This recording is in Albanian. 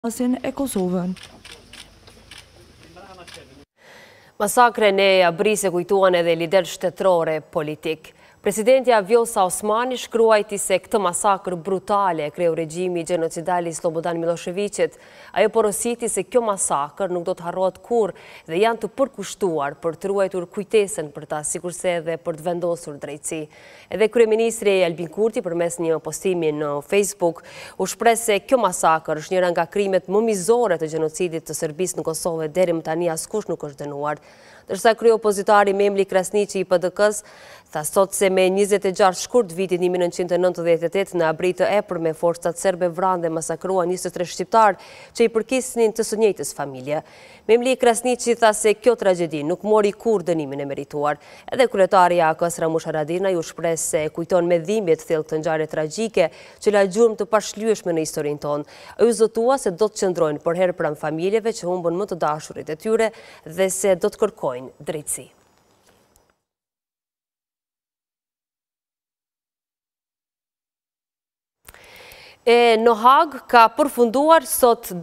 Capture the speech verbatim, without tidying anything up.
Asin e Kosovën. Masakre në Abris e kujtuan edhe lider shtetërore politik. Presidentja Vjosa Osmani shkruajti se këtë masakr brutale kreu regjimi gjenocidali Slobodan Miloševićit. Ajo porositi se kjo masakr nuk do të harrohet kur dhe janë të përkushtuar për të ruajtur kujtesen për ta, sikurse edhe për të vendosur drejtësi. Edhe kryeministri Albin Kurti përmes një postimi në Facebook u shpreh se kjo masakr është njëra nga krimet më mizore të gjenocidit të Serbisë në Kosovë, deri më tani askush nuk është dënuar. Dërsa krye opozitari Memli Krasniqi i P D K-s tha sot se me njëzet e gjashtë shkurt vitit një mijë nëntëqind e nëntëdhjetë e tetë në Abri të epër me forcat serbe vranë dhe masakruan njëzet e tre shqiptar që i përkisnin të së njëjtës familje. Memli Krasniqi tha se kjo tragjedi nuk mori kur dënimin e merituar. Edhe kryetari i A K-s Ramush Haradinaj u shpreh se kujton me dhimbje të thellë këtë ngjarje tragjike që la gjurmë të pashlyeshme në historinë tonë. Ai u zotua se do të qëndrojnë për herë pranë familjeve që humbën më të dashurit e tyre dhe se do të kërkojnë drejtësi. E në Hag ka përfunduar sot